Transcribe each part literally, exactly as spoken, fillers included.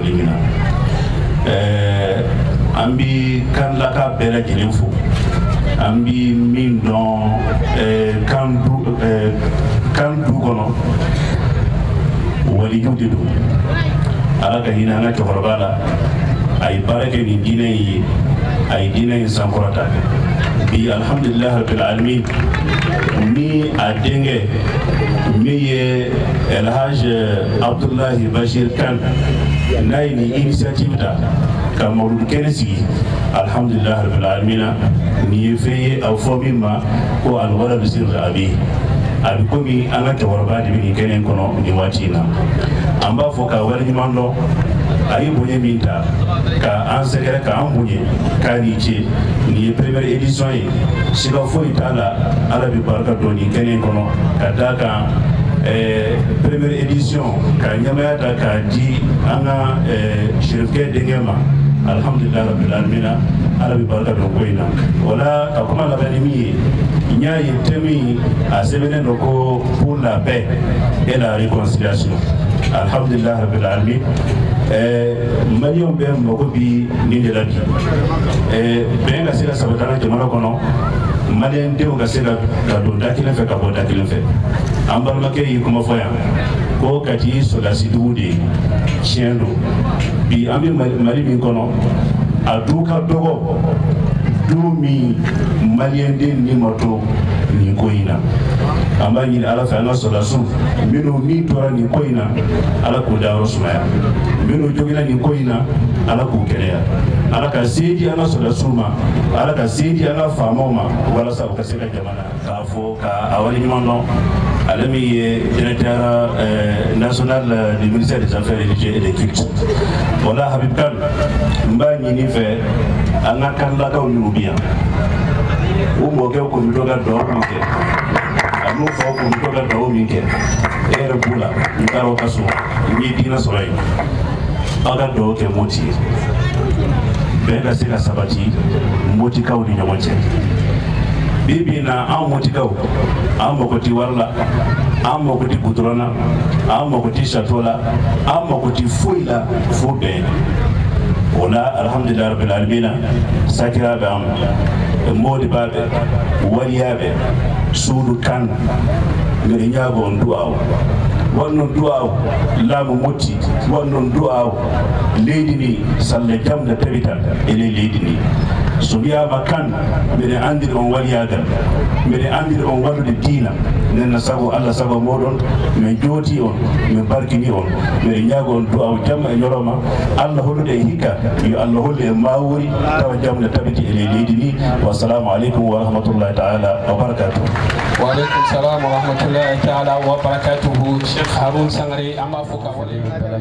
limina eh ambi kan la ka bela jilenfo ambi min don eh kan du eh kan du kono wali jude do ala ka hina na to barbala ay barake ni dine yi ay dine sankorata bi alhamdulillah rabbil alamin ni adenge mi ye El Hajj Abdullah Bashir Kan nay ni initiative da ka mawlud kenesi alhamdulillah rabbil alamin ni feye aw fomi ma ko al walad sir abi abi komi anga tawarba de ni kenen kono ni watina amba fo ka wali mando ayi bonye minta ka an segere ka an bonye ka ni ce ni première édition yi siga fo itala ala bi barka do ni kenen kono ka daga eh première édition ka nyama ta ka di anga eh shirke dengema alhamdulillah rabbil alamin ala bi barka do koina wala ka kuma la bani mi nya yitemi a sebene no ko pour la paix et la réconciliation alhamdulillah rabbil alamin eh manion be moko bi ni de la bi eh ben ga sila sabatana jamana kono malen de ga sila ga do dakile fe ka bo dakile fe ambar make yi kuma foya ko kati so la sidude chiendo bi ambi mali min kono aduka dogo dumi malien de ni moto ni koina amba ni ala fa na sola su mino ni tora ni koina ala ko da rosmaya mino jogina ni koina ala ko kelea ala ka seedi ala sola suma ala ka seedi ala famoma wala sa ka seka jamana ka fo ka awali nyimondo alami directeur national du ministère des affaires religieuses et des cultes wala habib kan mba ni ni fe anga kan la ka unubia o mo ke ko mi doga do mi ke amu fo ko mi doga do mi ke ere bula ni karo kaso ni dina sorai aga do ke moti bega sila sabati moti ka udi nyamonche bibi na an moti ka an mokoti warla an mokoti butrona an mokoti shatola an mokoti fuila fube wala alhamdulillah rabbil alamin sakira ba modi babe waliyabe sudu kan ngari nyago on duaw wannan duaw lamu moti wannan duaw leydini salle jamda tabital ele leydini so biya makan mede andir on waliyagal mede andir on wadude dina nenna sago Allah sago modon men joti on men barkini on mede nyago on duaw jamma e yoroma Allah holude hikka yo Allah holle e mawuri tawa jamda tabiti ele leydini wa assalamu alaikum wa rahmatullahi ta'ala wa barakatuh wa alaikum salam wa rahmatullahi ta'ala wa barakatuh Sheikh Harun Sangare amma fuka wale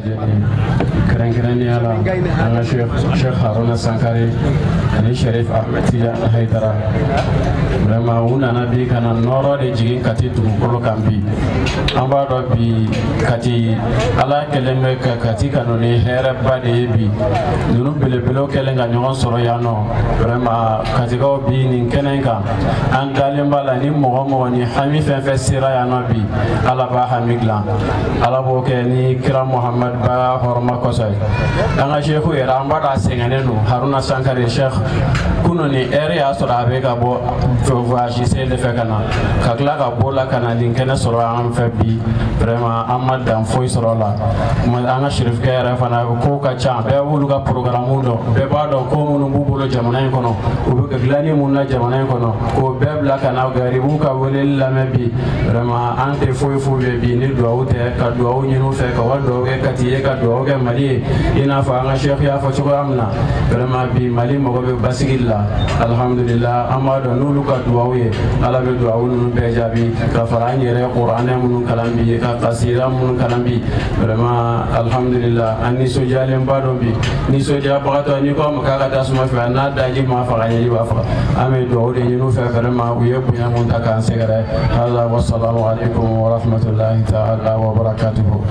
keren keren ni ala ana Sheikh Sheikh Harun Sangare ani Sharif Ahmed Tidiane Haidara vraiment una nabi kana noro de jigin kati dugukolo kan bi an b'a dɔn bi kati ala kɛlen bɛ ka kati kanu ni hɛrɛba de ye bi ninnu belebelew kɛlen ka ɲɔgɔn sɔrɔ yan nɔ vraiment katikaw bi nin kɛnɛ in kan an dalen b'a la ni mɔgɔ mɔgɔ ni hami fɛn fɛn sera yan nɔ bi ala b'a hami dilan ala b'o kɛ ni kira Muhammad ba hɔrɔma kɔsɔ ye an ka sheikhu yɛrɛ an b'a dɔn a sɛgɛnnen don Haruna Sankare Sheikh kunu ni ɛri y'a sɔrɔ a bɛ ka bɔ voyage sen de fɛ ka na ka tila ka bɔ la ka na nin kɛnɛ sɔrɔ an fɛ bi vraiment an ma dan foyi sɔrɔ la an ka shirifkɛ yɛrɛ fana ko ka ca bɛɛ b'olu ka programme dɔn bɛɛ b'a dɔn ko minnu b'u bolo jamana in kɔnɔ u bɛ dilanni minnu na jamana in kɔnɔ k'o bɛɛ bila ka na garibuw ka weleli lamɛn bi vraiment an tɛ foyi foyi bɛ bi ni duwawu tɛ ka duwawu ɲini u fɛ ka wa duwawu kɛ Kati ye ka duwawu kɛ Mali ye i n'a fɔ an ka sheikh y'a fɔ cogoya min na vraiment bi Mali mago bɛ basigi la alhamdulillah an b'a dɔn n'olu ka duwawu ye ala bɛ duwawu ninnu bɛɛ jaabi ka fara an yɛrɛ kuranɛ minnu kalan bi ka kasira minnu kalan bi vraiment alhamdulillah an nisɔndiyalen ba dɔ bi nisɔndiyabagatɔ n'i ko ma k'a ka tasuma fɛ n'a daji ma faga ɲɛji b'a faga an bɛ duwawu de ɲini u fɛ vraiment u ye bonya mun ta k'an sɛgɛrɛ hala wassalamu alaikum wa rahmatullahi ta'ala wa barakatuhu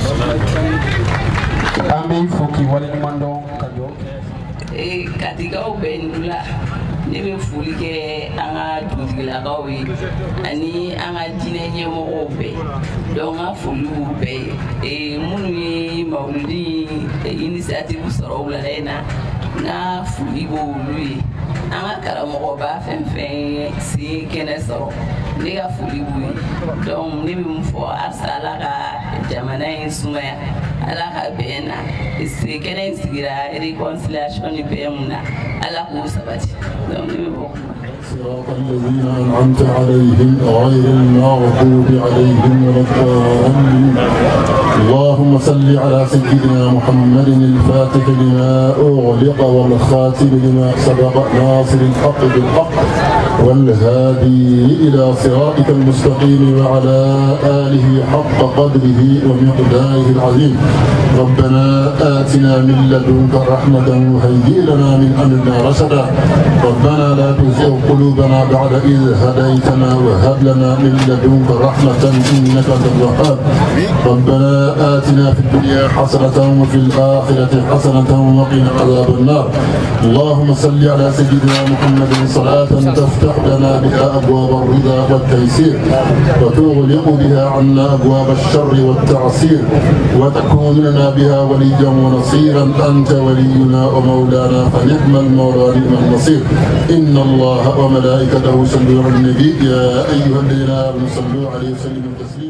an bɛ fo k'i waleɲuman dɔn ka duwawu kɛ katikaw bɛ nula ne bɛ foli kɛ an ka dugutigilakaw ye ani an ka diinɛ ɲɛmɔgɔw bɛɛ donc an ka foli b'u bɛɛ ye minnu ye mawuludi initiative sɔrɔ wula in na n ka foli b'olu ye an ka karamɔgɔba fɛn fɛn sen kɛnɛ sɔrɔ ne ka foli b'u ye donc ne bɛ mun fɔ halisa Ala ka jamana in sumaya Ala ka bɛn na sen kɛnɛ in sigira réconciliation ni bɛn mun na Ala k'o sabati donc ne bɛ bɔ kuma. صراط الذين أنعمت عليهم غير المغضوب عليهم ولا الضالين. اللهم صل على سيدنا محمد الفاتح لما أغلق والخاتم لما سبق ناصر الحق بالحق والهادي إلى صراطك المستقيم وعلى آله حق قدره ومقداره العظيم. ربنا آتنا من لدنك رحمة وهيئ لنا من أمرنا رشدا. ربنا لا تزغ قلوبنا بعد إذ هديتنا وهب لنا من لدنك رحمة إنك أنت الوهاب. ربنا آتنا في الدنيا حسنة وفي الآخرة حسنة وقنا عذاب النار. اللهم صل على سيدنا محمد صلاة تفتح لنا بها أبواب الرضا والتيسير وتغلق بها عنا أبواب الشر والتعسير وتكون لنا بها وليا ونصيرا. أنت ولينا ومولانا فنعم المولى ونعم النصير. إن الله وملائكته يصلون على النبي يا أيها الذين آمنوا صلوا عليه وسلموا تسليما.